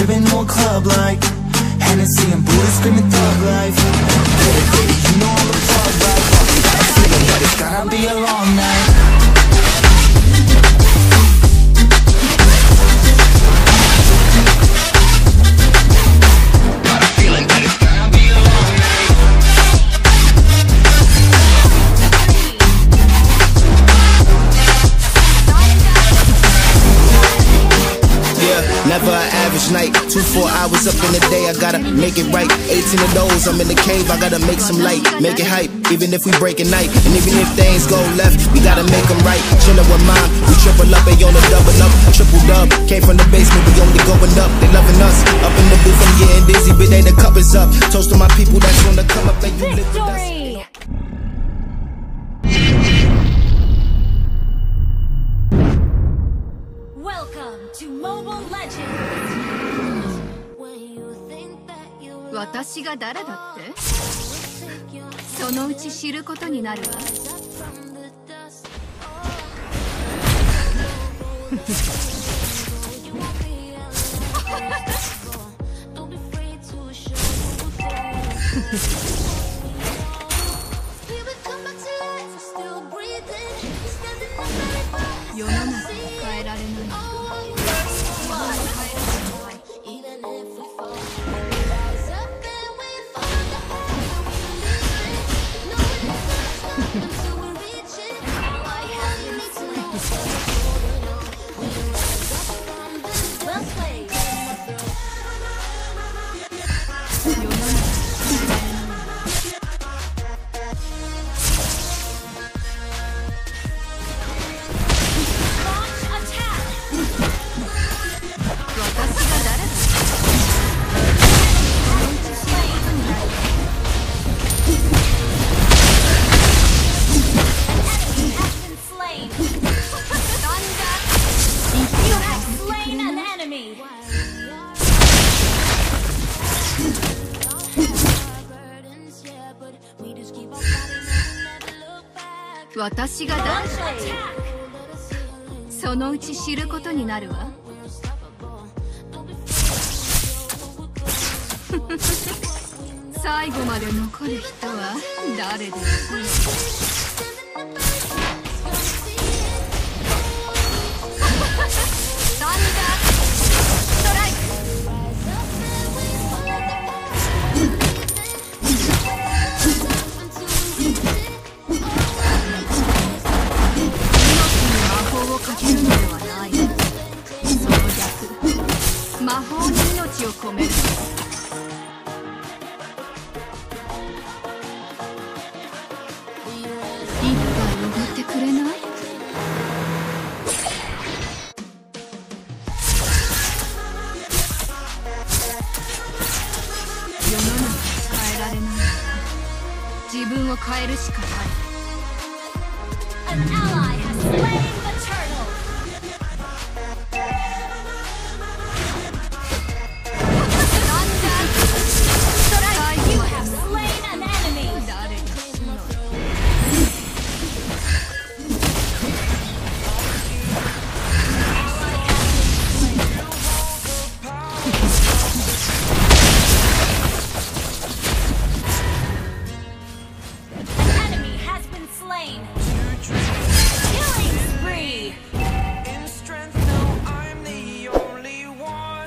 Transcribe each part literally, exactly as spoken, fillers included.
tripping more club like Hennessy and Buddha screaming thug life. Baby, baby, you know I'm a plug like got a feeling that it's gonna be a long night. Never an average night, two, four hours up in the day, I gotta make it right. Eighteen of those, I'm in the cave, I gotta make some light, make it hype, even if we break a night. And even if things go left, we gotta make them right. Chillin' with mine, we triple up, they on the double up, triple dub. Came from the basement, we only going up, they loving us. Up in the booth, I'm getting dizzy, but they the cup is up. Toast to my people that's gonna come up and you live with us. To Mobile Legends. 私が誰だって？そのうち知ることになるわ。世の中を変えられない。私が誰だそのうち知ることになるわ。最後まで残る人は誰でしょう。サンダーストライク。かけるのではない。その逆、魔法に命を込める。一杯おごってくれない？世の中変えられない。自分を変えるしかない。An ally has slain the turtle. You have slain an enemy. Enemy has been slain. Killing spree. In strength, no, I'm the only one.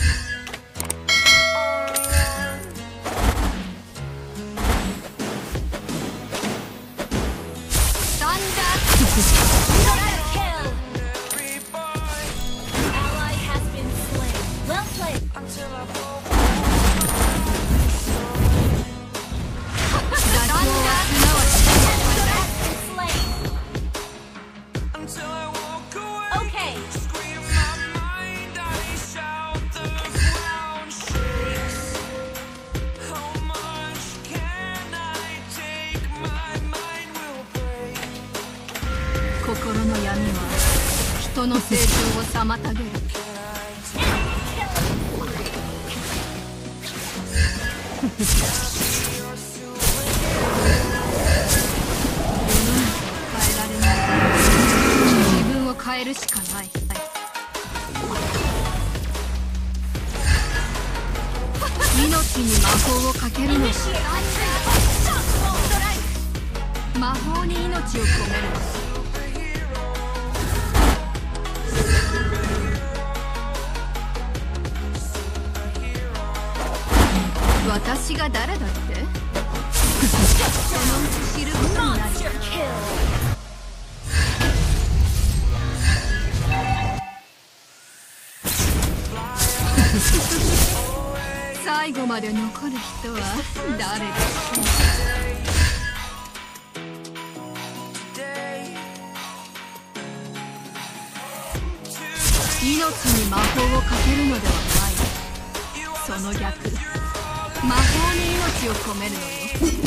Thunder. Double kill. Ally has been slain. Well played. Until I fall.「心の闇は人の成長を妨げる」変えられない自分を変えるしかない命に魔法をかけるのだ。魔法に命を込める。私が誰だって？そのうち知ることになる。最後まで残る人は誰だ？命に魔法をかけるのではない。その逆、魔法に命を込めるのよ。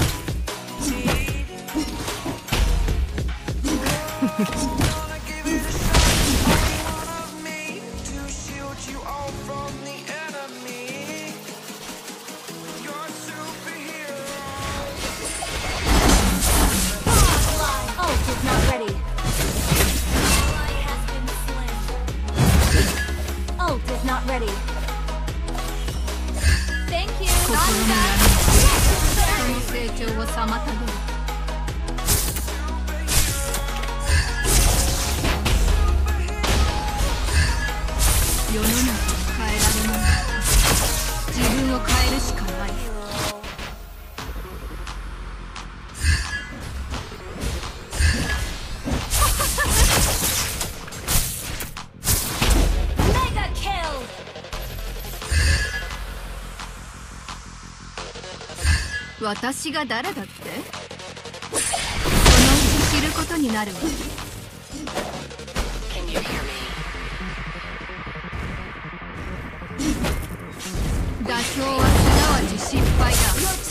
Not ready. Thank you. 心の闇その成長を妨げる。世の中を変えられない。自分を変えるしかない。私が誰だって？そのうち知ることになるわ。妥協はすなわち失敗だ。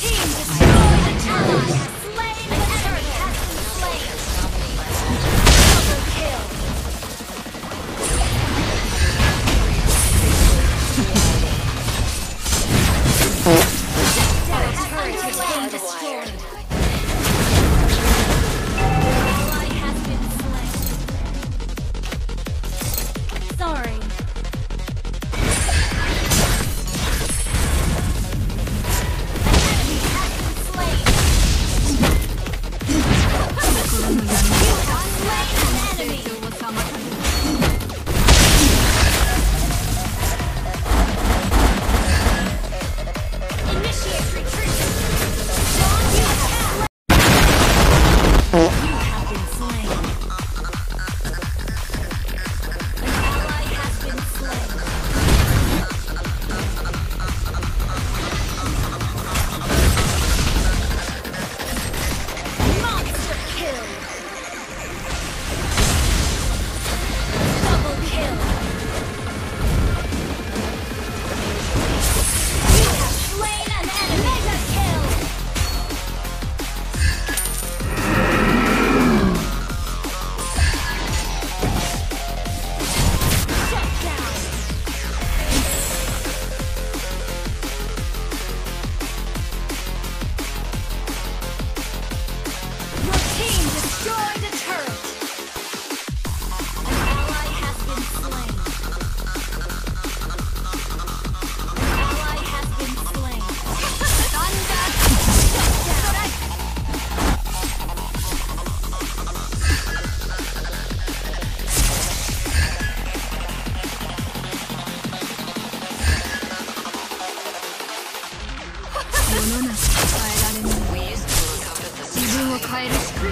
変えるしかない。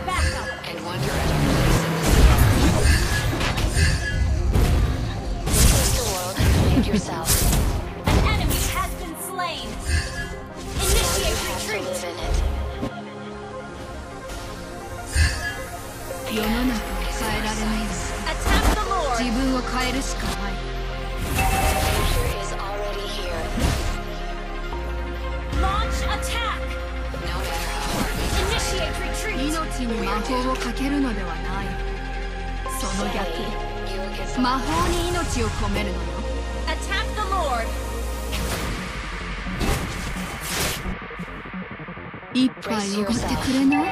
世の中を変えられないの。自分を変えるしかない。命に魔法をかけるのではない。その逆、魔法に命を込めるのよ。一杯おごってくれない？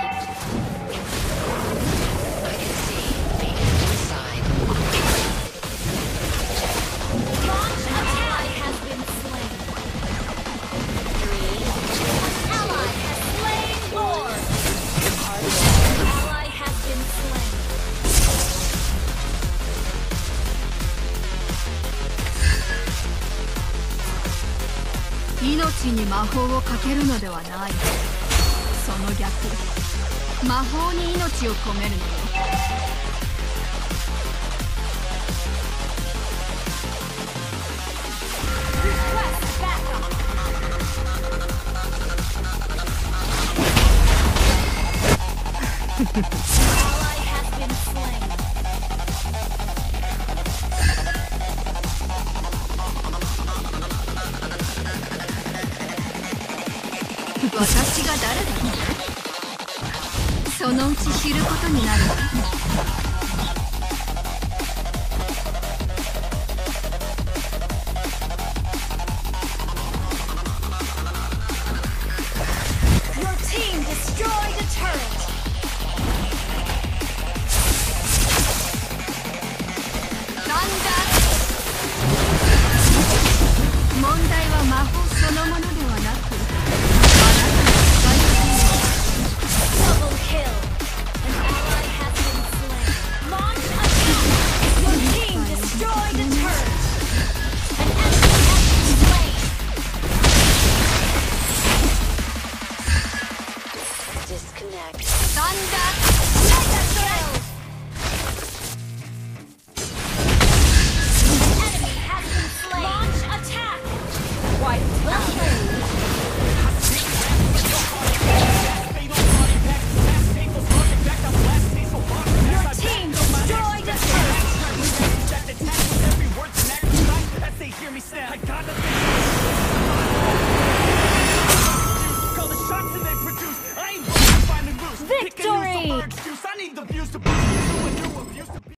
命に魔法をかけるのではない。その逆、魔法に命を込めるのよ。 Request backup. Ally has been slain. 私が誰だろう。そのうち知ることになるわ。 Your team destroyed a turret. なんだ。問題は魔法そのものではなく、 Double kill. An ally has been slain. Launch attack. Your team destroyed a turret. An enemy has been slain. Disconnect. なんだ。 Mega kill. An enemy has been slain. Launch attack. Quite well played. Your team destroyed a turret. Hear me snap. I got nothing. Call the shots and they produce. I ain't finding loose. Victory! I need the views to boost.